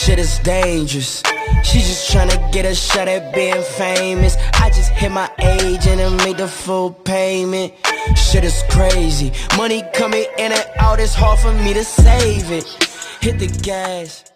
shit is dangerous. She just tryna get a shot at being famous. I just hit my agent and made the full payment. Shit is crazy. Money coming in and out, it's hard for me to save it. Hit the gas.